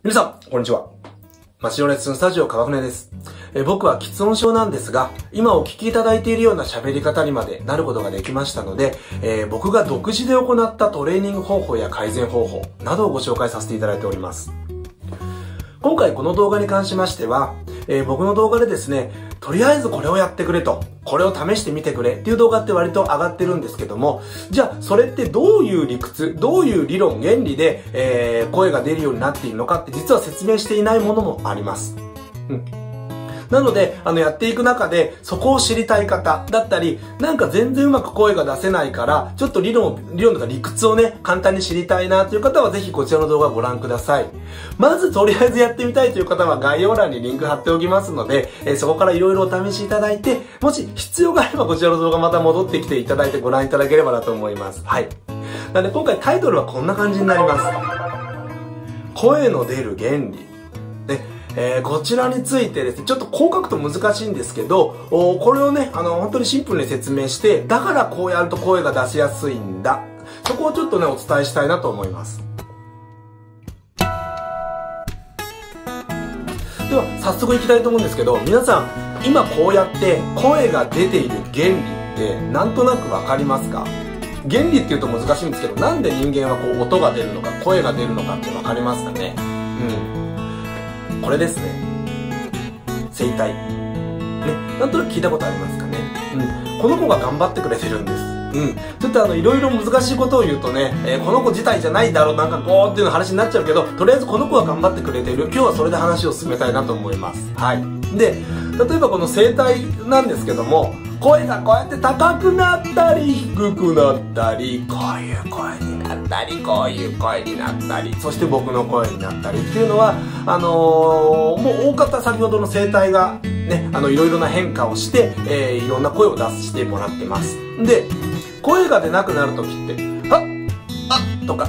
皆さん、こんにちは。街のレッスンスタジオ川船です。僕は喫音症なんですが、今お聞きいただいているような喋り方にまでなることができましたので、僕が独自で行ったトレーニング方法や改善方法などをご紹介させていただいております。今回この動画に関しましては、僕の動画でですね、とりあえずこれをやってくれと、これを試してみてくれっていう動画って割と上がってるんですけども、じゃあそれってどういう理屈、どういう理論、原理で、声が出るようになっているのかって実は説明していないものもあります。なので、やっていく中で、そこを知りたい方だったり、なんか全然うまく声が出せないから、ちょっと理論とか理屈をね、簡単に知りたいなという方は、ぜひこちらの動画をご覧ください。まず、とりあえずやってみたいという方は、概要欄にリンク貼っておきますので、そこからいろいろお試しいただいて、もし必要があればこちらの動画また戻ってきていただいてご覧いただければなと思います。はい。なので、今回タイトルはこんな感じになります。声の出る原理。こちらについてですね、ちょっとこう書くと難しいんですけど、これをね、本当にシンプルに説明して、だからこうやると声が出しやすいんだ。そこをちょっとね、お伝えしたいなと思います。では、早速いきたいと思うんですけど、皆さん、今こうやって声が出ている原理ってなんとなくわかりますか？原理って言うと難しいんですけど、なんで人間はこう音が出るのか、声が出るのかってわかりますかね？これですね。声帯。ね。なんとなく聞いたことありますかね。この子が頑張ってくれてるんです。ちょっといろいろ難しいことを言うとね、この子自体じゃないだろう、なんかこうっていう話になっちゃうけど、とりあえずこの子が頑張ってくれている。今日はそれで話を進めたいなと思います。はい。で、例えばこの声帯なんですけども、声がこうやって高くなったり低くなったり、こういう声になったり、こういう声になったり、そして僕の声になったりっていうのは、もう大方先ほどの声帯がね、いろいろな変化をして、いろんな声を出してもらってます。で、声が出なくなるときって、あとか、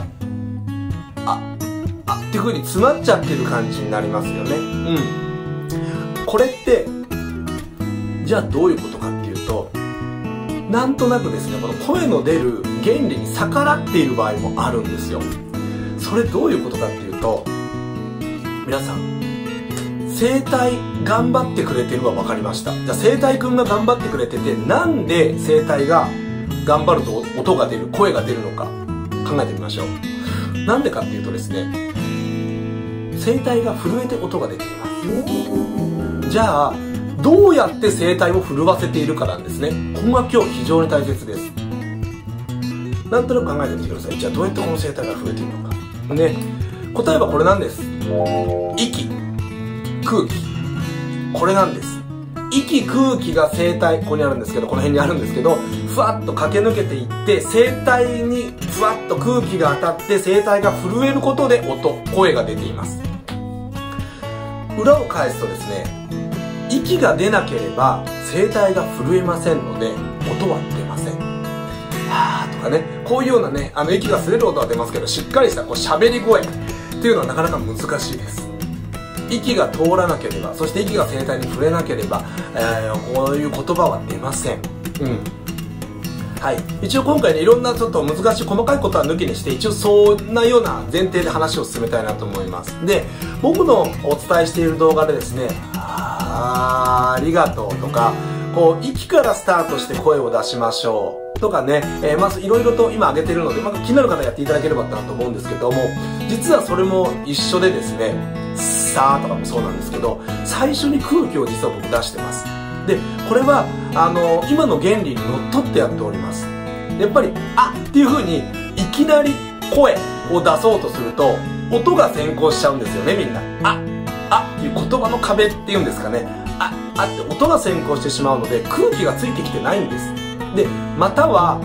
っていう風に詰まっちゃってる感じになりますよね。これって、じゃあどういうことかっていうと、なんとなくですね、この声の出る原理に逆らっている場合もあるんですよ。それどういうことかっていうと、皆さん、声帯頑張ってくれてるは分かりました。じゃあ声帯くんが頑張ってくれてて、なんで声帯が頑張ると音が出る、声が出るのか考えてみましょう。なんでかっていうとですね、声帯が震えて音が出ています。じゃあ、どうやって声帯を震わせているかなんですね。ここが今日非常に大切です。なんとなく考えてみてください。じゃあどうやってこの声帯が震えているのか。ね。答えはこれなんです。息、空気。これなんです。息、空気が声帯、ここにあるんですけど、この辺にあるんですけど、ふわっと駆け抜けていって、声帯にふわっと空気が当たって声帯が震えることで声が出ています。裏を返すとですね、息が出なければ声帯が震えませんので音は出ません。はーとかね、こういうようなね、息が擦れる音は出ますけど、しっかりしたこう喋り声っていうのはなかなか難しいです。息が通らなければ、そして息が声帯に触れなければ、こういう言葉は出ません。はい。一応今回ね、いろんなちょっと難しい細かいことは抜きにして、一応そんなような前提で話を進めたいなと思います。で、僕のお伝えしている動画でですね、ありがとうとか、こう、息からスタートして声を出しましょうとかね、まずいろいろと今挙げてるので、気になる方やっていただければなと思うんですけども、実はそれも一緒でですね、さーとかもそうなんですけど、最初に空気を実は僕出してます。で、これは、今の原理にのっとってやっております。やっぱり、っていう風に、いきなり声を出そうとすると、音が先行しちゃうんですよね、みんな。っていう言葉の壁っていうんですかね。って音が先行してしまうので、空気がついてきてないんです。で、または、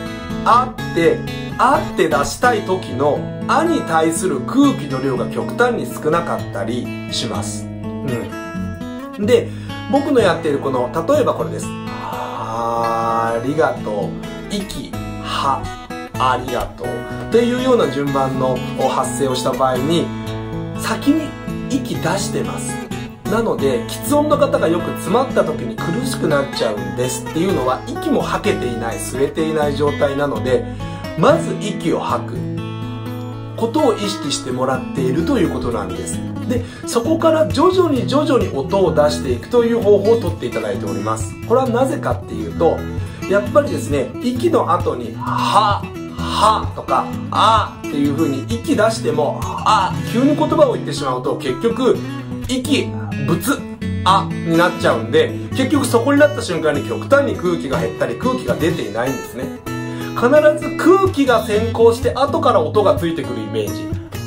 って出したい時の、に対する空気の量が極端に少なかったりします。で、僕のやっているこの、例えばこれです。ありがとう。息、ありがとう。っていうような順番の発声をした場合に、先に息出してます。なので、喫音の方がよく詰まった時に苦しくなっちゃうんですっていうのは、息も吐けていない、吸えていない状態なので、まず息を吐く。 ことを意識してもらっているということなんです。で、そこから徐々に音を出していくという方法をとっていただいております。これはなぜかっていうと、やっぱりですね、息の後にはとかあっていう風に息出しても急に言葉を言ってしまうと結局息ぶつになっちゃうんで、結局そこになった瞬間に極端に空気が減ったり空気が出ていないんですね。必ず空気が先行して後から音がついてくるイメージ。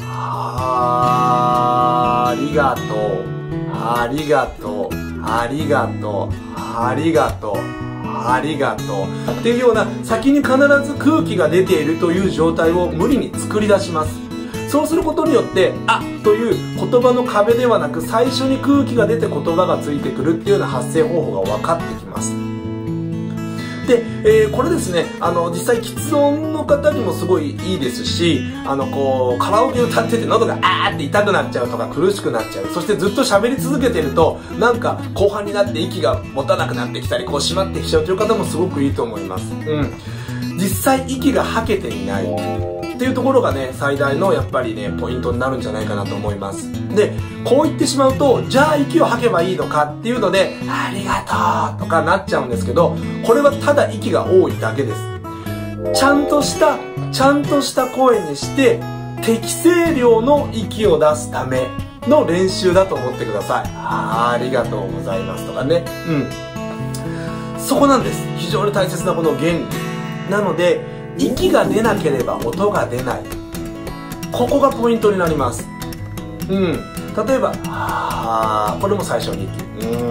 ありがとう、ありがとう、ありがとう、ありがとう、ありがとうっていうような、先に必ず空気が出ているという状態を無理に作り出します。そうすることによってという言葉の壁ではなく、最初に空気が出て言葉がついてくるっていうような発声方法が分かってきます。で、これですね、実際喫音の方にもすごいいいですし、こうカラオケ歌ってて喉がって痛くなっちゃうとか苦しくなっちゃう、そしてずっと喋り続けてるとなんか後半になって息が持たなくなってきたり、こう締まってきちゃうという方もすごくいいと思います。実際息が吐けていないっていうところがね、最大のやっぱりねポイントになるんじゃないかなと思います。で、こう言ってしまうと、じゃあ息を吐けばいいのかっていうので、ありがとうとかなっちゃうんですけど、これはただ息が多いだけです。ちゃんとした声にして適正量の息を出すための練習だと思ってください。ありがとうございますとかね。そこなんです。非常に大切なこの原理なので、息が出なければ音が出ない、ここがポイントになります。例えばこれも最初に息、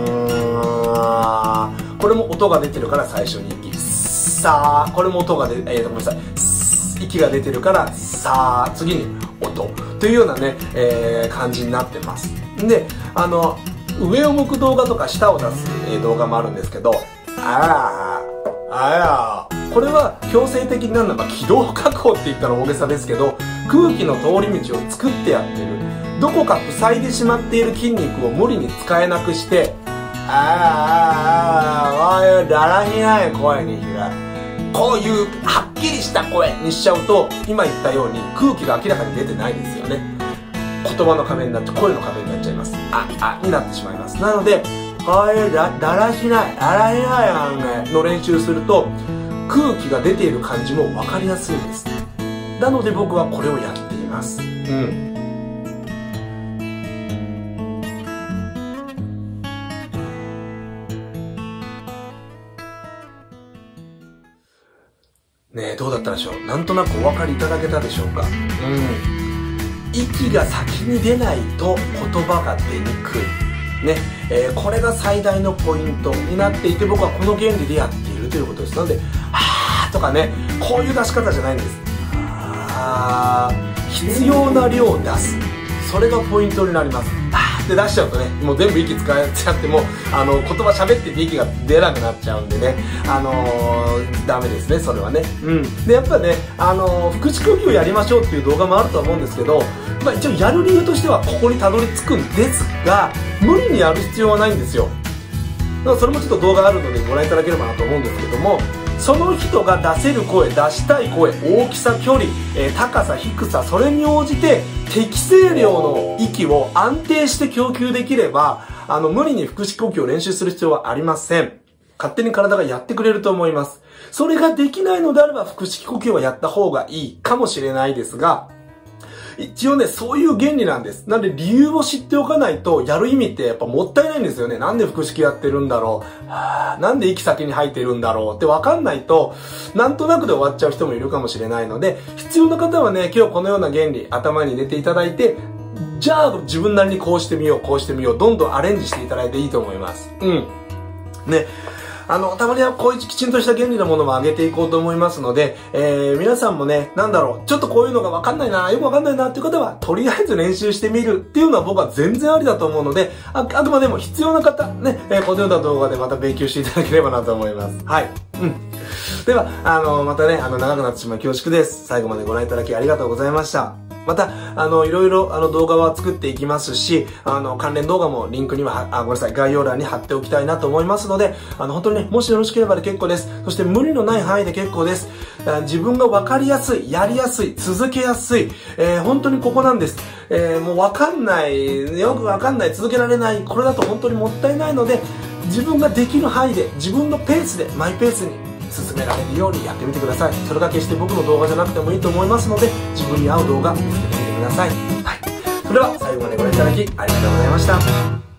これも音が出てるから最初に息、これも音がごめんなさい、息が出てるから次に音というようなね、感じになってます。で、上を向く動画とか下を出す、動画もあるんですけど、これは強制的になるのは気道確保って言ったら大げさですけど、空気の通り道を作ってやってる、どこか塞いでしまっている筋肉を無理に使えなくして、だらしない声にこういうはっきりした声にしちゃうと、今言ったように空気が明らかに出てないですよね。言葉の壁になって声の壁になっちゃいます。になってしまいます。なので、だらしないの練習すると空気が出ている感じも分かりやすいです。なので僕はこれをやっています。ねえ、どうだったでしょう。なんとなくお分かりいただけたでしょうか。息が先に出ないと言葉が出にくいね、これが最大のポイントになっていて、僕はこの原理でやっているということです。なのでとかね、こういう出し方じゃないんです。必要な量を出す、それがポイントになります。って出しちゃうとね、もう全部息使っちゃっても言葉喋ってて息が出なくなっちゃうんでね、ダメですね、それはね。で、やっぱね、腹式呼吸をやりましょうっていう動画もあると思うんですけど、一応やる理由としてはここにたどり着くんですが、無理にやる必要はないんですよ。だからそれもちょっと動画あるのでご覧いただければなと思うんですけども、その人が出せる声、出したい声、大きさ、距離、高さ、低さ、それに応じて適正量の息を安定して供給できれば、無理に腹式呼吸を練習する必要はありません。勝手に体がやってくれると思います。それができないのであれば腹式呼吸はやった方がいいかもしれないですが、一応ね、そういう原理なんです。なんで理由を知っておかないとやる意味ってやっぱもったいないんですよね。なんで腹式やってるんだろう、なんで息先に吐いてるんだろうって分かんないと、なんとなくで終わっちゃう人もいるかもしれないので、必要な方はね、今日このような原理頭に入れていただいて、じゃあ自分なりにこうしてみよう、こうしてみよう、どんどんアレンジしていただいていいと思います。ね。たまにはこういうきちんとした原理のものも上げていこうと思いますので、皆さんもね、ちょっとこういうのがわかんないな、よくわかんないなっていう方は、とりあえず練習してみるっていうのは僕は全然ありだと思うので、あくまでも必要な方、ね、このような動画でまた勉強していただければなと思います。はい。 では、またね、長くなってしまい恐縮です。最後までご覧いただきありがとうございました。また、いろいろ、動画は作っていきますし、関連動画もリンクには、ごめんなさい、概要欄に貼っておきたいなと思いますので、本当にね、もしよろしければで結構です。そして無理のない範囲で結構です。自分が分かりやすい、やりやすい、続けやすい、本当にここなんです。もう分かんない、よく分かんない、続けられない、これだと本当にもったいないので、自分ができる範囲で、自分のペースで、マイペースに、進められるようにやってみてください。それが決して僕の動画じゃなくてもいいと思いますので、自分に合う動画見つけてみてください。はい。それでは最後までご覧いただきありがとうございました。